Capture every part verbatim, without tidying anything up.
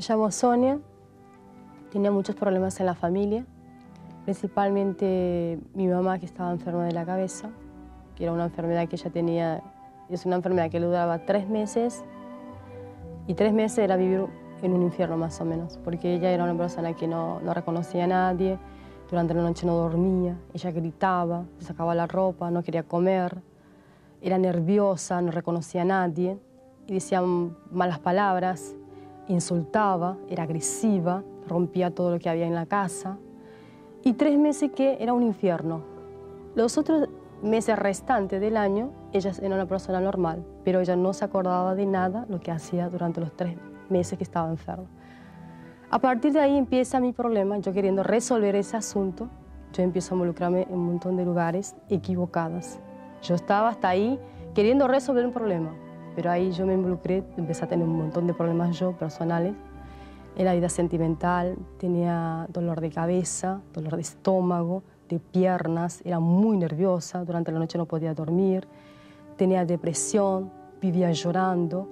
llamo Sonia, tenía muchos problemas en la familia, principalmente mi mamá que estaba enferma de la cabeza, que era una enfermedad que ella tenía, es una enfermedad que le duraba tres meses y tres meses era vivir en un infierno más o menos, porque ella era una persona que no, no reconocía a nadie, durante la noche no dormía, ella gritaba, se sacaba la ropa, no quería comer, era nerviosa, no reconocía a nadie y decía malas palabras, insultaba, era agresiva, rompía todo lo que había en la casa. Y tres meses que era un infierno. Los otros meses restantes del año, ella era una persona normal, pero ella no se acordaba de nada lo que hacía durante los tres meses que estaba enferma. A partir de ahí empieza mi problema, yo queriendo resolver ese asunto, yo empiezo a involucrarme en un montón de lugares equivocados. Yo estaba hasta ahí queriendo resolver un problema, pero ahí yo me involucré, empecé a tener un montón de problemas yo, personales, en la vida sentimental, tenía dolor de cabeza, dolor de estómago, de piernas, era muy nerviosa, durante la noche no podía dormir, tenía depresión, vivía llorando,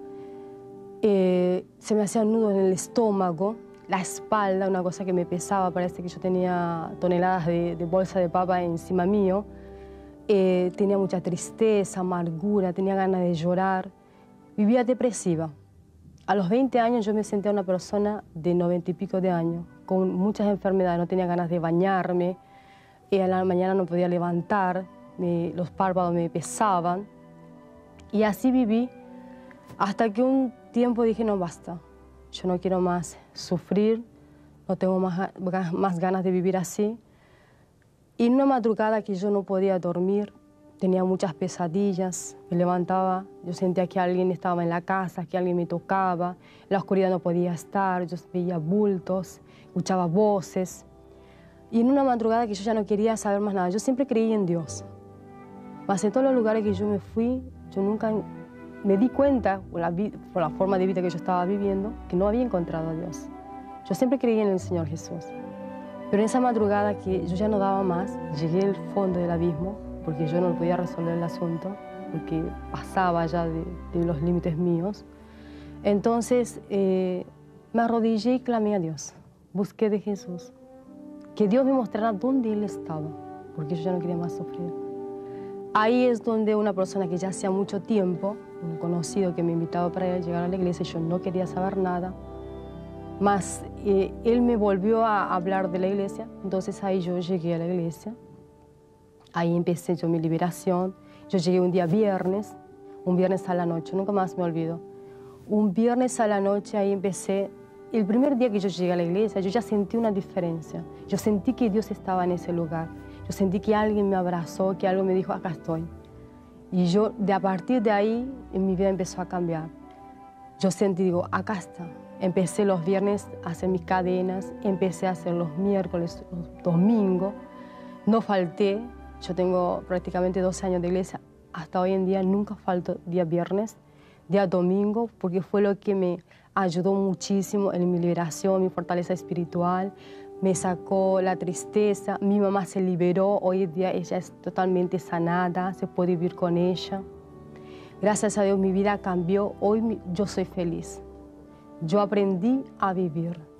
eh, se me hacía nudo en el estómago, la espalda, una cosa que me pesaba, parece que yo tenía toneladas de, de bolsa de papa encima mío, eh, tenía mucha tristeza, amargura, tenía ganas de llorar, vivía depresiva. A los veinte años yo me sentía una persona de noventa y pico de años, con muchas enfermedades, no tenía ganas de bañarme, y a la mañana no podía levantar, me, los párpados me pesaban. Y así viví hasta que un tiempo dije, no basta, yo no quiero más sufrir, no tengo más, más ganas de vivir así. Y en una madrugada que yo no podía dormir, tenía muchas pesadillas, me levantaba, yo sentía que alguien estaba en la casa, que alguien me tocaba, en la oscuridad no podía estar, yo veía bultos, escuchaba voces. Y en una madrugada que yo ya no quería saber más nada, yo siempre creí en Dios. Mas en todos los lugares que yo me fui, yo nunca me di cuenta, por la, por la forma de vida que yo estaba viviendo, que no había encontrado a Dios. Yo siempre creí en el Señor Jesús. Pero en esa madrugada que yo ya no daba más, llegué al fondo del abismo, porque yo no podía resolver el asunto, porque pasaba ya de, de los límites míos. Entonces eh, me arrodillé y clamé a Dios, busqué de Jesús, que Dios me mostrara dónde Él estaba, porque yo ya no quería más sufrir. Ahí es donde una persona que ya hacía mucho tiempo, un conocido que me invitaba para llegar a la iglesia, yo no quería saber nada, mas eh, él me volvió a hablar de la iglesia, entonces ahí yo llegué a la iglesia. Ahí empecé yo mi liberación. Yo llegué un día viernes, un viernes a la noche, nunca más me olvido. Un viernes a la noche ahí empecé. El primer día que yo llegué a la iglesia, yo ya sentí una diferencia. Yo sentí que Dios estaba en ese lugar. Yo sentí que alguien me abrazó, que algo me dijo, acá estoy. Y yo, de a partir de ahí, en mi vida empezó a cambiar. Yo sentí, digo, acá está. Empecé los viernes a hacer mis cadenas, empecé a hacer los miércoles, los domingos. No falté. Yo tengo prácticamente doce años de iglesia. Hasta hoy en día nunca falto día viernes, día domingo, porque fue lo que me ayudó muchísimo en mi liberación, mi fortaleza espiritual. Me sacó la tristeza. Mi mamá se liberó. Hoy en día ella es totalmente sanada. Se puede vivir con ella. Gracias a Dios mi vida cambió. Hoy yo soy feliz. Yo aprendí a vivir.